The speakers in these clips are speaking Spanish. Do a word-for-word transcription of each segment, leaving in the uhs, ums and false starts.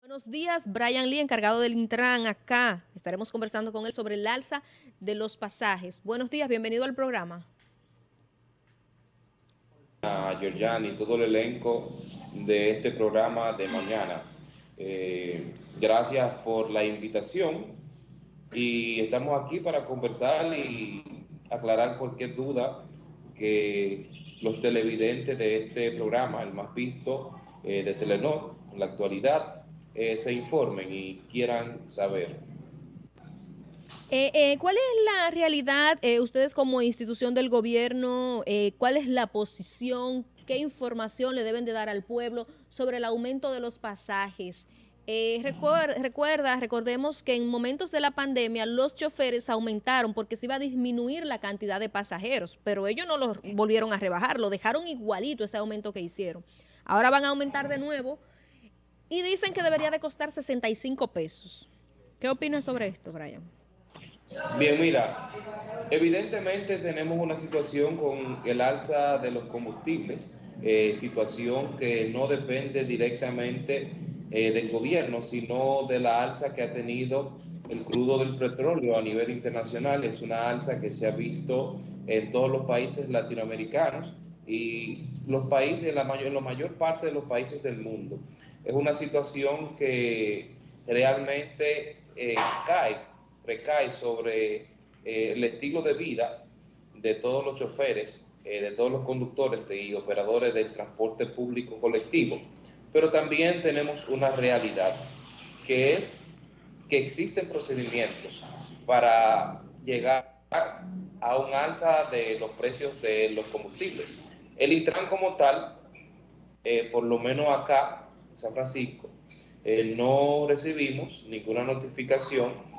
Buenos días, Brian Lee, encargado del Intran acá. Estaremos conversando con él sobre el alza de los pasajes. Buenos días, bienvenido al programa. A Georgian y todo el elenco de este programa de mañana. Eh, gracias por la invitación y estamos aquí para conversar y aclarar cualquier duda que los televidentes de este programa, el más visto eh, de Telenor en la actualidad, eh, se informen y quieran saber. Eh, eh, ¿Cuál es la realidad, eh, ustedes como institución del gobierno, eh, cuál es la posición, qué información le deben de dar al pueblo sobre el aumento de los pasajes? Eh, recuerda, recuerda, recordemos que en momentos de la pandemia los choferes aumentaron porque se iba a disminuir la cantidad de pasajeros, pero ellos no lo volvieron a rebajar, lo dejaron igualito ese aumento que hicieron. Ahora van a aumentar de nuevo y dicen que debería de costar sesenta y cinco pesos. ¿Qué opinas sobre esto, Brian? Bien, mira, evidentemente tenemos una situación con el alza de los combustibles, eh, situación que no depende directamente eh, del gobierno, sino de la alza que ha tenido el crudo del petróleo a nivel internacional. Es una alza que se ha visto en todos los países latinoamericanos y los países, en la mayor, en la mayor parte de los países del mundo. Es una situación que realmente eh, cae recae sobre eh, el estilo de vida de todos los choferes, eh, de todos los conductores y operadores del transporte público colectivo. Pero también tenemos una realidad, que es que existen procedimientos para llegar a un alza de los precios de los combustibles. El Intran como tal, eh, por lo menos acá en San Francisco, eh, no recibimos ninguna notificación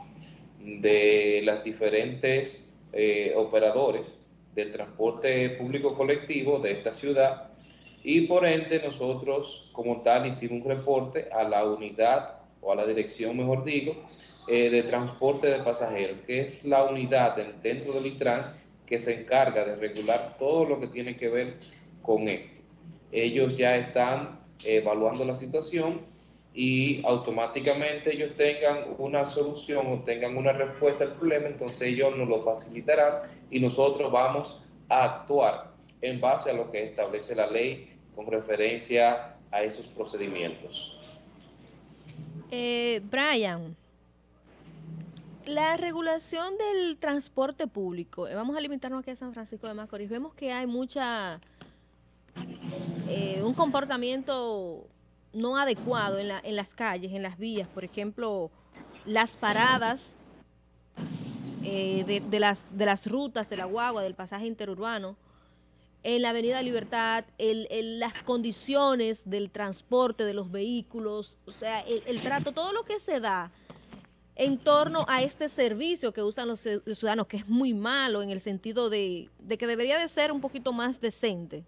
de las diferentes eh, operadores del transporte público colectivo de esta ciudad y por ende nosotros como tal hicimos un reporte a la unidad o a la dirección, mejor digo, eh, de transporte de pasajeros, que es la unidad dentro del Intran que se encarga de regular todo lo que tiene que ver con esto. Ellos ya están eh, evaluando la situación y automáticamente ellos tengan una solución o tengan una respuesta al problema, entonces ellos nos lo facilitarán y nosotros vamos a actuar en base a lo que establece la ley con referencia a esos procedimientos. Eh, Brian, la regulación del transporte público, eh, vamos a limitarnos aquí a San Francisco de Macorís, vemos que hay mucha, eh, un comportamiento no adecuado en, la, en las calles, en las vías, por ejemplo, las paradas eh, de, de, las, de las rutas de la guagua, del pasaje interurbano, en la Avenida Libertad, el, el, las condiciones del transporte de los vehículos, o sea, el, el trato, todo lo que se da en torno a este servicio que usan los ciudadanos, que es muy malo en el sentido de, de que debería de ser un poquito más decente.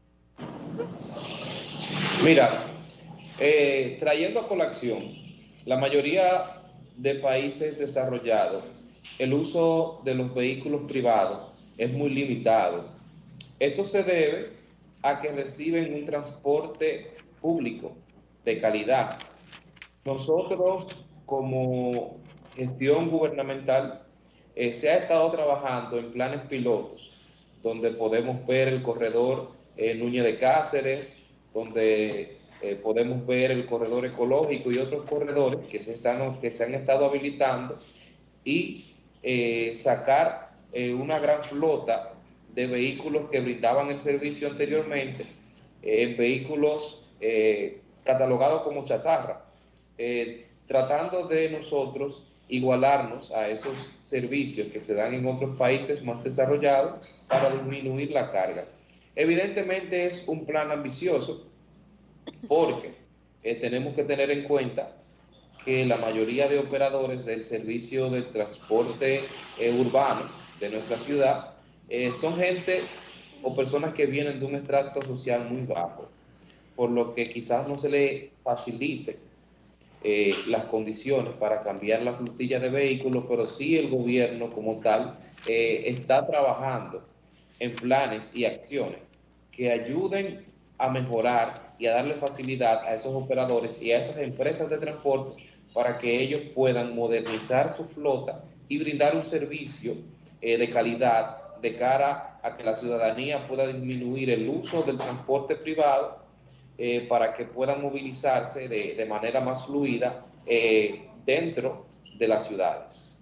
Mira, Eh, trayendo a colación, la mayoría de países desarrollados, el uso de los vehículos privados es muy limitado. Esto se debe a que reciben un transporte público de calidad. Nosotros, como gestión gubernamental, eh, se ha estado trabajando en planes pilotos, donde podemos ver el corredor eh, Núñez de Cáceres, donde Eh, podemos ver el corredor ecológico y otros corredores que se, están, que se han estado habilitando y eh, sacar eh, una gran flota de vehículos que brindaban el servicio anteriormente, eh, vehículos eh, catalogados como chatarra, eh, tratando de nosotros igualarnos a esos servicios que se dan en otros países más desarrollados para disminuir la carga. Evidentemente es un plan ambicioso, porque eh, tenemos que tener en cuenta que la mayoría de operadores del servicio de transporte eh, urbano de nuestra ciudad eh, son gente o personas que vienen de un estrato social muy bajo, por lo que quizás no se le facilite eh, las condiciones para cambiar la flotilla de vehículos, pero sí el gobierno como tal eh, está trabajando en planes y acciones que ayuden a mejorar y a darle facilidad a esos operadores y a esas empresas de transporte para que ellos puedan modernizar su flota y brindar un servicio eh, de calidad de cara a que la ciudadanía pueda disminuir el uso del transporte privado eh, para que puedan movilizarse de, de manera más fluida eh, dentro de las ciudades.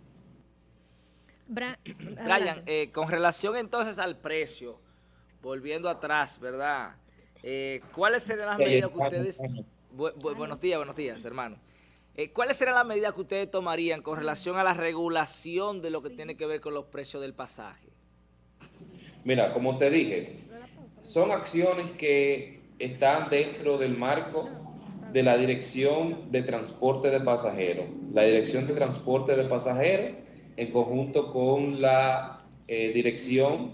Bra Brian, eh, con relación entonces al precio, volviendo atrás, ¿verdad? Eh, ¿Cuáles serían las medidas que ustedes... Bu bu buenos días, buenos días, hermano. Eh, ¿Cuáles serían las medidas que ustedes tomarían con relación a la regulación de lo que tiene que ver con los precios del pasaje? Mira, como te dije, son acciones que están dentro del marco de la Dirección de Transporte de Pasajeros. La Dirección de Transporte de Pasajeros, en conjunto con la eh, Dirección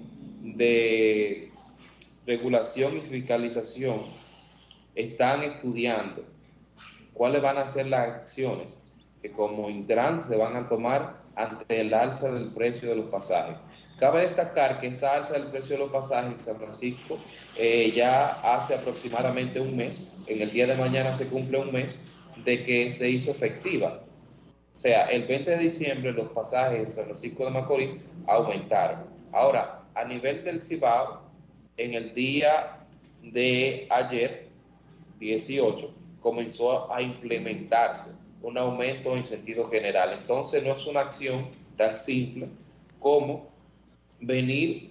de Regulación y Fiscalización, están estudiando cuáles van a ser las acciones que como Intran se van a tomar ante el alza del precio de los pasajes. Cabe destacar que esta alza del precio de los pasajes en San Francisco eh, ya hace aproximadamente un mes, en el día de mañana se cumple un mes de que se hizo efectiva. O sea, el veinte de diciembre los pasajes en San Francisco de Macorís aumentaron. Ahora, a nivel del Cibao, en el día de ayer, dieciocho, comenzó a implementarse un aumento en sentido general. Entonces, no es una acción tan simple como venir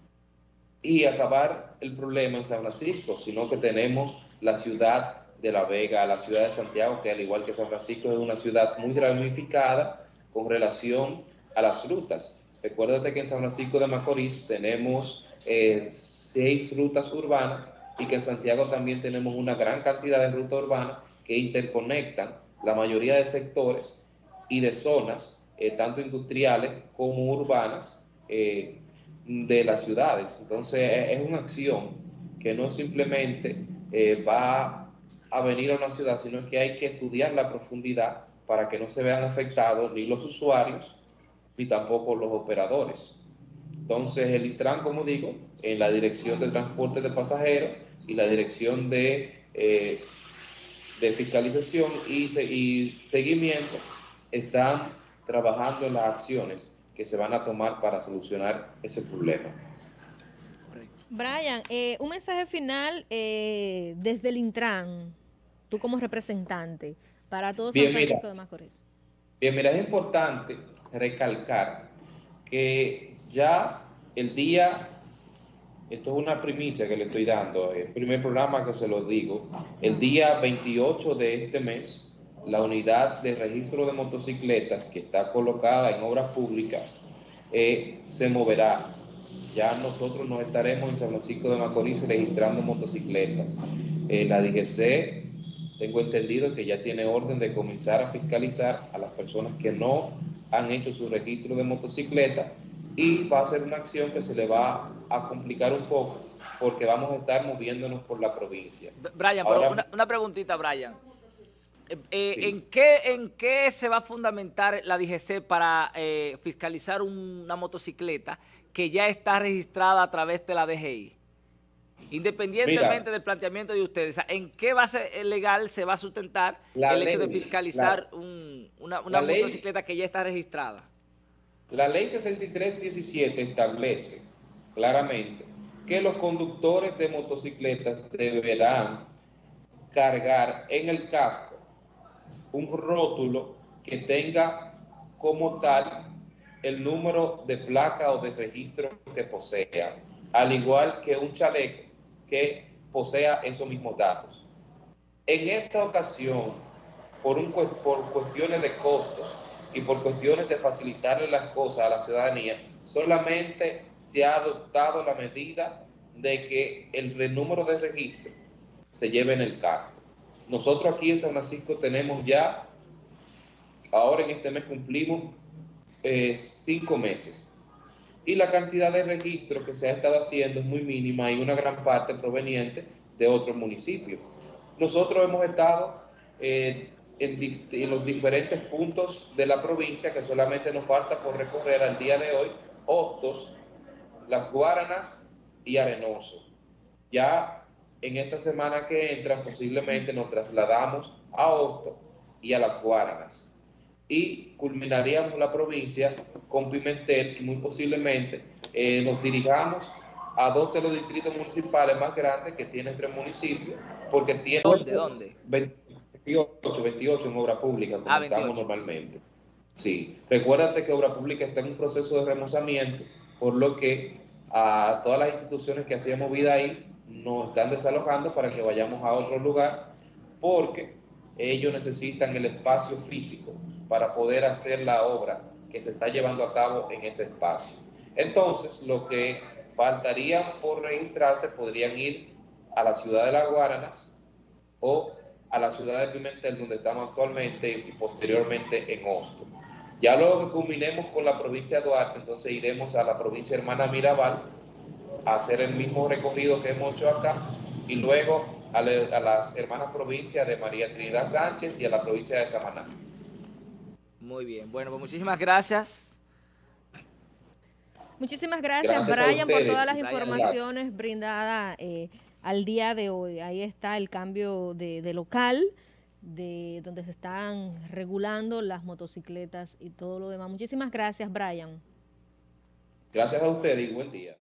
y acabar el problema en San Francisco, sino que tenemos la ciudad de La Vega, la ciudad de Santiago, que al igual que San Francisco es una ciudad muy ramificada con relación a las rutas. Recuérdate que en San Francisco de Macorís tenemos eh, seis rutas urbanas y que en Santiago también tenemos una gran cantidad de rutas urbanas que interconectan la mayoría de sectores y de zonas, eh, tanto industriales como urbanas, eh, de las ciudades. Entonces es una acción que no simplemente eh, va a venir a una ciudad, sino que hay que estudiar la profundidad para que no se vean afectados ni los usuarios ni tampoco los operadores. Entonces el Intran, como digo, en la Dirección de Transporte de Pasajeros y la Dirección de, eh, de Fiscalización y, y Seguimiento están trabajando en las acciones que se van a tomar para solucionar ese problema. Brian, eh, un mensaje final eh, desde el Intran, tú como representante, para todos San Francisco de Macorís. Bien, mira, es importante recalcar que ya el día, esto es una primicia que le estoy dando, el primer programa que se lo digo, el día veintiocho de este mes, la unidad de registro de motocicletas que está colocada en obras públicas eh, se moverá. Ya nosotros nos estaremos en San Francisco de Macorís registrando motocicletas. Eh, la D G C, tengo entendido que ya tiene orden de comenzar a fiscalizar a las personas que no han hecho su registro de motocicleta y va a ser una acción que se le va a complicar un poco porque vamos a estar moviéndonos por la provincia. Brian, Ahora, pero una, una preguntita, Brian. Eh, sí. ¿en, qué, ¿En qué se va a fundamentar la D G C para eh, fiscalizar un, una motocicleta que ya está registrada a través de la D G I? Independientemente Mira, del planteamiento de ustedes, ¿en qué base legal se va a sustentar el ley, hecho de fiscalizar la, un, una, una motocicleta ley, que ya está registrada? La ley sesenta y tres diecisiete establece claramente que los conductores de motocicletas deberán cargar en el casco un rótulo que tenga como tal el número de placa o de registro que posea, al igual que un chaleco que posea esos mismos datos. En esta ocasión, por, un, por cuestiones de costos y por cuestiones de facilitarle las cosas a la ciudadanía, solamente se ha adoptado la medida de que el número de registro se lleve en el casco. Nosotros aquí en San Francisco tenemos ya, ahora en este mes cumplimos eh, cinco meses. Y la cantidad de registros que se ha estado haciendo es muy mínima y una gran parte proveniente de otros municipios. Nosotros hemos estado eh, en, en los diferentes puntos de la provincia, que solamente nos falta por recorrer al día de hoy, Hostos, Las Guaranas y Arenoso. Ya en esta semana que entra posiblemente nos trasladamos a Hosto y a Las Guaranas. Y culminaríamos la provincia con Pimentel y muy posiblemente eh, nos dirigamos a dos de los distritos municipales más grandes que tienen tres municipios, porque tienen ¿Dónde? ¿Dónde? veintiocho, veintiocho en obra pública, como Ah, estamos normalmente. Sí, recuérdate que obra pública está en un proceso de remozamiento, por lo que a todas las instituciones que hacíamos vida ahí nos están desalojando para que vayamos a otro lugar, porque ellos necesitan el espacio físico para poder hacer la obra que se está llevando a cabo en ese espacio. Entonces, lo que faltaría por registrarse podrían ir a la ciudad de Las Guaranas o a la ciudad de Pimentel, donde estamos actualmente, y posteriormente en Hosto. Ya luego que culminemos con la provincia de Duarte, entonces iremos a la provincia hermana Mirabal a hacer el mismo recorrido que hemos hecho acá, y luego a, le, a las hermanas provincias de María Trinidad Sánchez y a la provincia de Samaná. Muy bien, bueno, pues muchísimas gracias. Muchísimas gracias, Gracias Brian, por todas las Brian, informaciones gracias. brindadas eh, al día de hoy. Ahí está el cambio de, de local, de donde se están regulando las motocicletas y todo lo demás. Muchísimas gracias, Brian. Gracias a ustedes y buen día.